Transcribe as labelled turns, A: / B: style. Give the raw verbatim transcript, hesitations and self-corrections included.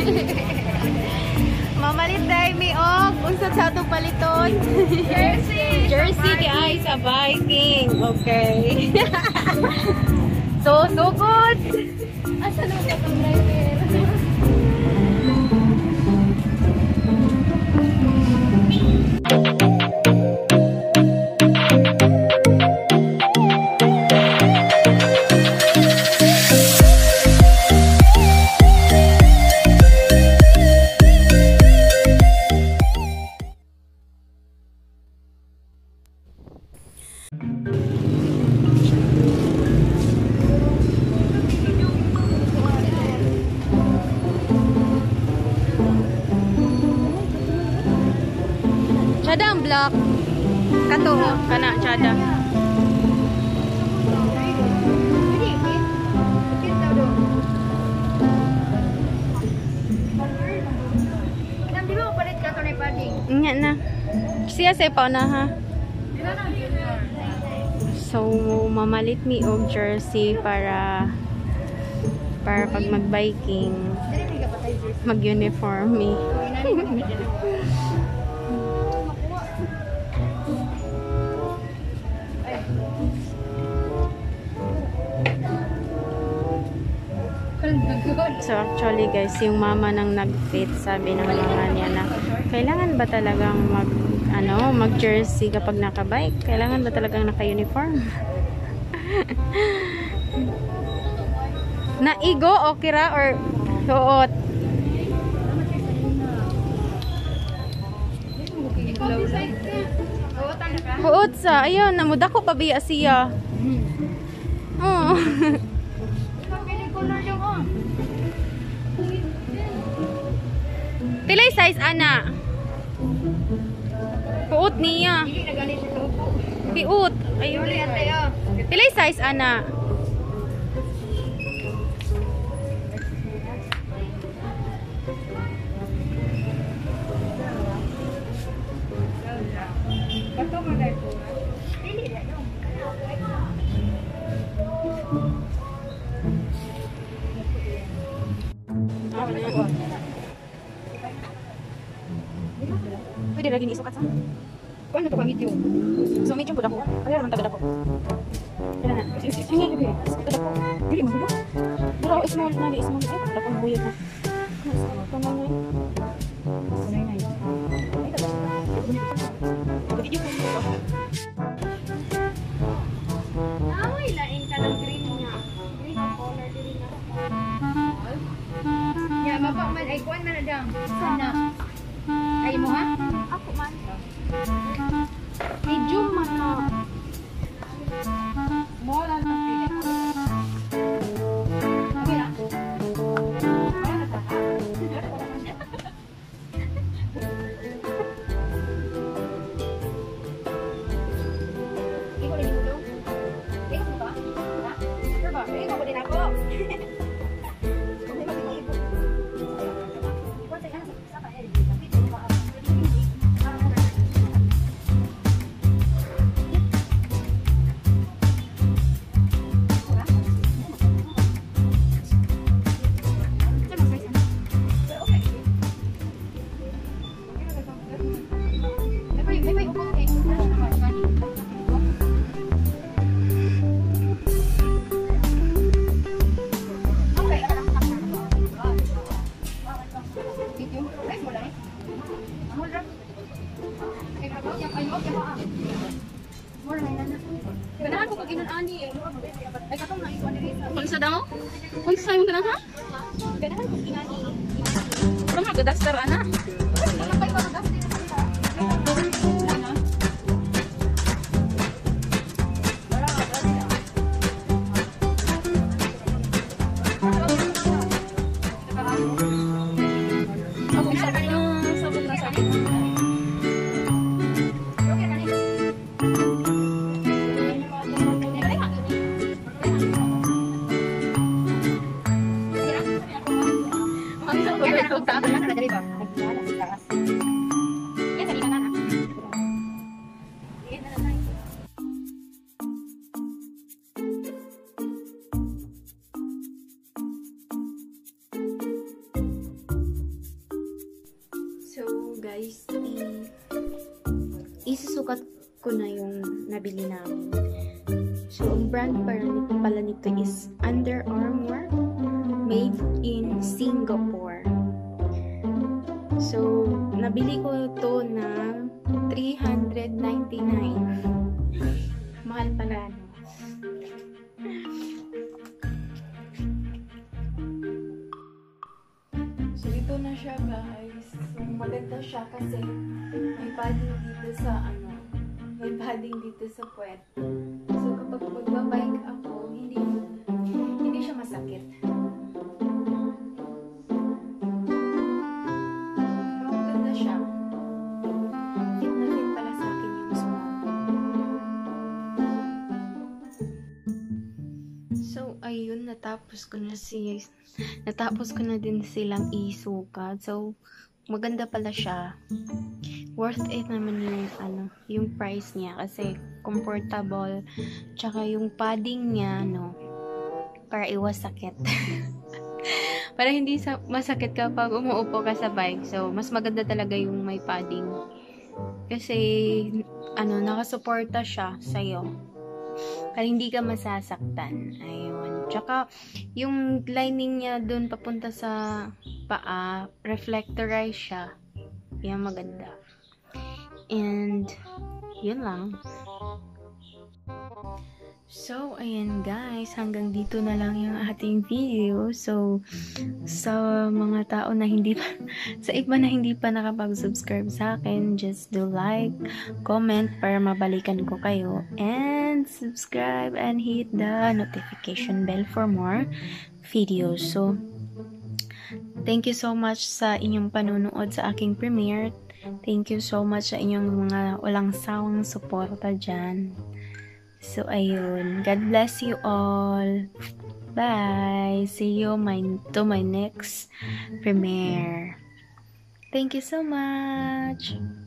A: Mamalit dahil may og. Unsa sa atong paliton?
B: Jersey!
A: Jersey di ay sa Viking. Okay. So, so good!
B: Asa na ka itong driver?
A: Chada ang black. Kato, kana chada. Nga na. Siya say pa na ha. So mamalit mi og jersey para para pag mag-biking mag-uniform mi. So actually guys, yung mama nang nag-fit, sabi ng mama niya na kailangan ba talagang mag ano, mag-jersey kapag naka-bike? Kailangan ba talagang naka-uniform? Naigo o kira or suot? Suot sa, ayun, namuda ko pabiya siya. Oh. Pilay size ana. Puot niya. Piut. Ayun. Pilay size ana. Pwede lagi isukat sa. Kuan na to pa medium. So medium pud ako. Kaya man tagad ako. Kaya na. Sige lagi. Tagad ako. Dili mo bulo. Pero small na di small. Ay pag akong buyod na. Ano na nay? Nay nay. Ay tagad. Video ko mo. Ay lain ka ng green niya. Green color dili na. Ya baba man ay kuan man na sana. Ay mo ha? Ako man. Medium man na. Small na pili. Okay na. Ano na ta? Ikaw din mo. Ikaw ba? Ha? Sure ba? Ikaw din ako. Ganahan ko pag inan-ani. Ay katong na ikaw diri sa. Unsa daw? Unsa imong ganahan ha? Ganahan ko inani. Pero magadaster ana. Wala pa ikaw nagdaster sa. guys, i isusukat ko na yung nabili namin. So, ang brand pala nito is Under Armour, made in Singapore. So, nabili ko ito ng three hundred ninety-nine. Mahal pala, no? So, ito na siya, guys. So, maganda siya kasi may padding dito sa, ano, may padding dito sa puwet. So, kapag magbabike ako, hindi, hindi siya masakit. Maganda siya. Fit na fit pala sa akin yung small. So, ayun, natapos ko na si natapos ko na din silang isukat. So, maganda pala siya. Worth it naman yung ano, yung price niya kasi comfortable. Tsaka yung padding niya, no, para iwas sakit. Para hindi sa masakit kapag umuupo ka sa bike. So, mas maganda talaga yung may padding. Kasi ano, nakasuporta siya sa'yo. Kaya hindi ka masasaktan. Ayun. Tsaka, yung lining niya dun papunta sa paa, reflectorize siya. Yan, maganda. And, yun lang. So, ayan guys, hanggang dito na lang yung ating video. So, sa mga tao na hindi pa, sa iba na hindi pa nakapag-subscribe sa akin, just do like, comment para mabalikan ko kayo. And, subscribe and hit the notification bell for more videos. So, thank you so much sa inyong panunood sa aking premiere. Thank you so much sa inyong mga walang sawang suporta dyan. So, ayun. God bless you all. Bye. See you my, to my next premiere. Thank you so much.